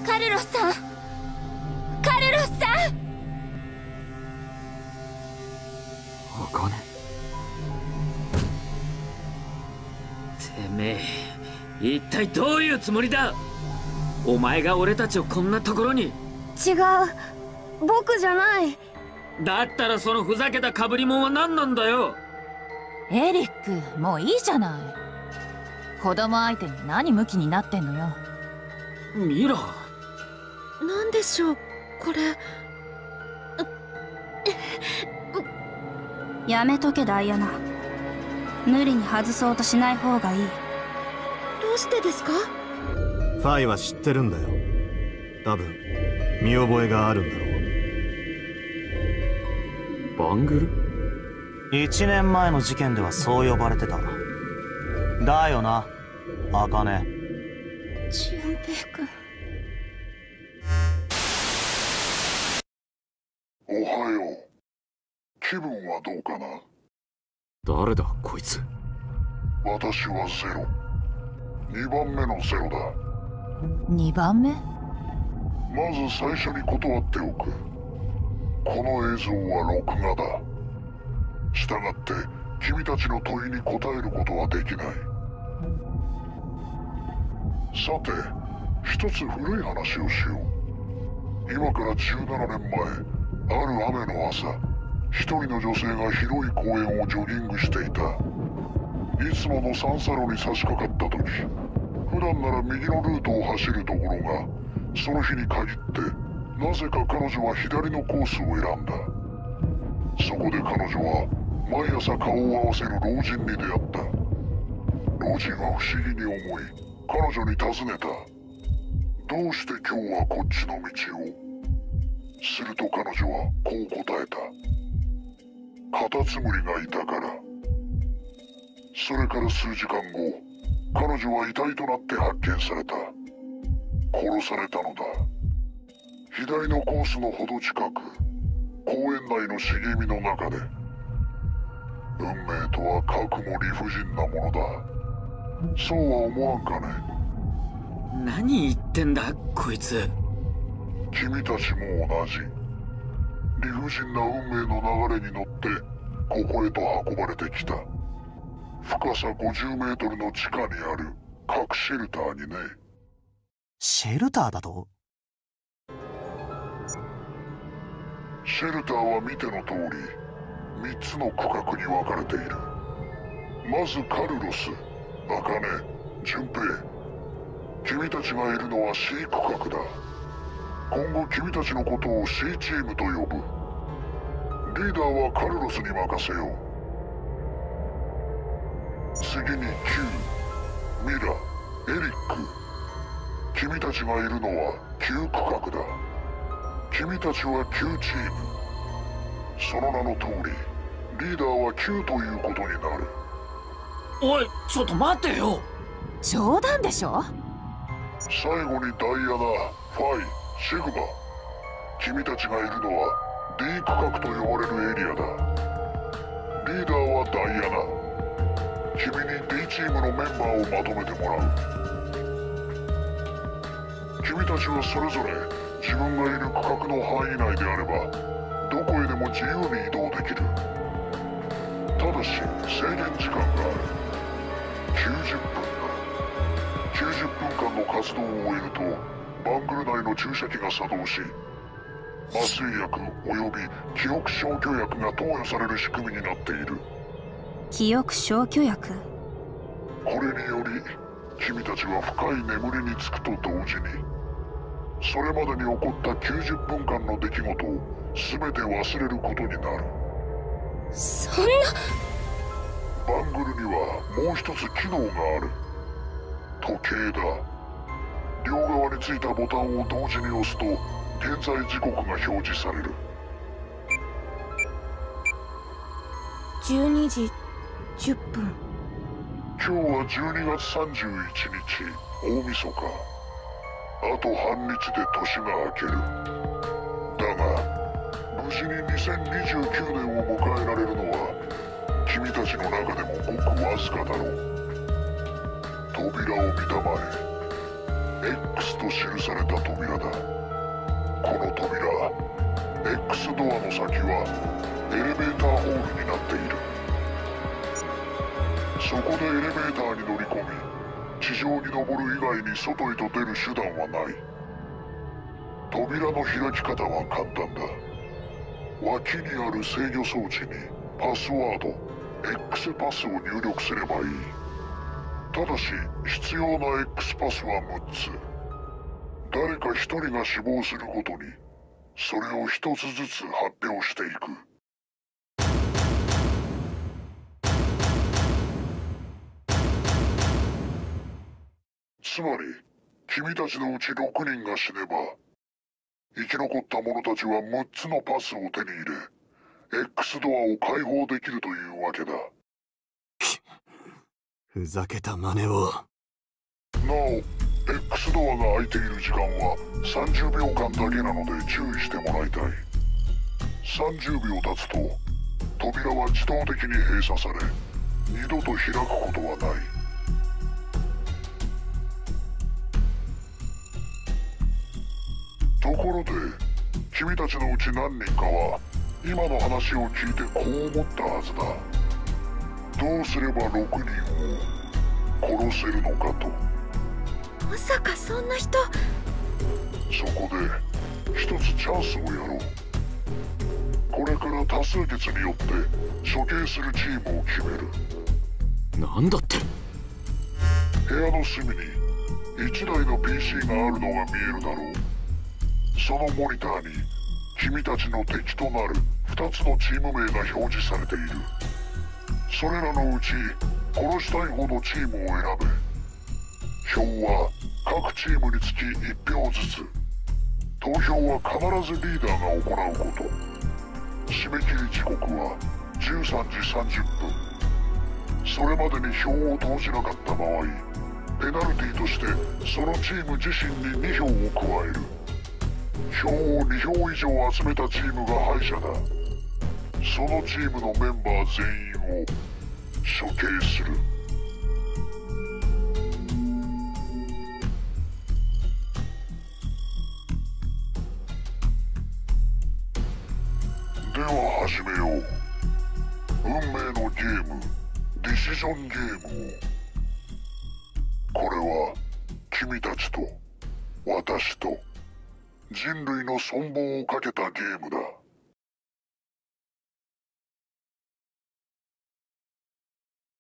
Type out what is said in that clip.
カルロスさん、カルロスさん。 茜、てめえ一体どういうつもりだ。お前が俺たちをこんなところに。 違う、僕じゃない。 だったらそのふざけた被り物は何なんだよ。 エリック、もういいじゃない。子供相手に何ムキになってんのよ。 ミラ、 なんでしょうこれ。 やめとけダイアナ。無理に外そうとしない方がいい。 どうしてですか？ ファイは知ってるんだよ。多分見覚えがあるんだろう。 バングル 1年前の事件ではそう呼ばれてた。だよな、茜。 純平君。 おはよう。気分はどうかな？ 誰だこいつ。 私はゼロ。2番目のゼロだ。 2番目？ まず最初に断っておく。この映像は録画だ。したがって君たちの問いに答えることはできない。さて、一つ古い話をしよう。今から17年前、ある雨の朝、一人の女性が広い公園をジョギングしていた。いつもの三差路に差し掛かった時、普段なら右のルートを走るところが、その日に限ってなぜか彼女は左のコースを選んだ。そこで彼女は毎朝顔を合わせる老人に出会った。老人は不思議に思い、彼女に尋ねた。どうして今日はこっちの道を？すると彼女はこう答えた。カタツムリがいたから。それから数時間後、彼女は遺体となって発見された。殺されたのだ。左のコースのほど近く、公園内の茂みの中で。運命とはかくも理不尽なものだ。そうは思わんかね？ 何言ってんだこいつ。 君たちも同じ。理不尽な運命の流れに乗ってここへと運ばれてきた。深さ50メートルの地下にある核シェルターにね。 シェルターだと？ シェルターは見ての通り3つの区画に分かれている。まずカルロス、茜、純平。君たちがいるのは C 区画だ。今後君たちのことを C チームと呼ぶ。リーダーはカルロスに任せよう。次に Q、ミラ、エリック。君たちがいるのは Q 区画だ。君たちは Q チーム。その名の通り、リーダーは Q ということになる。 おい、ちょっと待てよ。 冗談でしょ？ 最後にダイアナ、ファイ、シグマ。君たちがいるのは D 区画と呼ばれるエリアだ。リーダーはダイアナ。君に D チームのメンバーをまとめてもらう。君たちはそれぞれ自分がいる区画の範囲内であればどこへでも自由に移動できる。ただし制限時間がある。90分だ。90分間の活動を終えるとバングル内の注射器が作動し、麻酔薬および記憶消去薬が投与される仕組みになっている。 記憶消去薬？ これにより君たちは深い眠りにつくと同時にそれまでに起こった90分間の出来事を全て忘れることになる。 そんな。 バングルにはもう一つ機能がある。時計だ。両側についたボタンを同時に押すと現在時刻が表示される。 12時10分。 今日は12月31日、大晦日。あと半日で年が明ける。だが、無事に2029年を迎えられるのは、君たちの中でもごくわずかだろう。扉を見たまえ。エ X と記された扉だ。この扉、X ドアの先はエレベーターホールになっている。そこでエレベーターに乗り込み、地上に登る以外に外へと出る手段はない。扉の開き方は簡単だ。脇にある制御装置にパスワード X パスを入力すればいい。ただし必要な X パスは6つ。誰か1人が死亡するごとにそれを1つずつ発表していく。つまり君たちのうち6人が死ねば生き残った者たちは6つのパスを手に入れ X ドアを開放できるというわけだ。 ふざけた真似を。 なお X ドアが開いている時間は30秒間だけなので注意してもらいたい。30秒経つと扉は自動的に閉鎖され二度と開くことはない。ところで君たちのうち何人かは今の話を聞いてこう思ったはずだ。どうすれば6人を殺せるのかと。 まさかそんな人。 そこで一つチャンスをやろう。これから多数決によって処刑するチームを決める。 なんだって。 部屋の隅に1台の PC があるのが見えるだろう。そのモニターに君たちの敵となる2つのチーム名が表示されている。それらのうち殺したいほどチームを選べ。票は各チームにつき1票ずつ。投票は必ずリーダーが行うこと。締め切り時刻は13時30分。それまでに票を投じなかった場合ペナルティとしてそのチーム自身に2票を加える。票を2票以上集めたチームが敗者だ。そのチームのメンバー全員を処刑する。では始めよう。運命のゲーム、ディシジョンゲームを。これは君たちと私と人類の存亡をかけたゲームだ。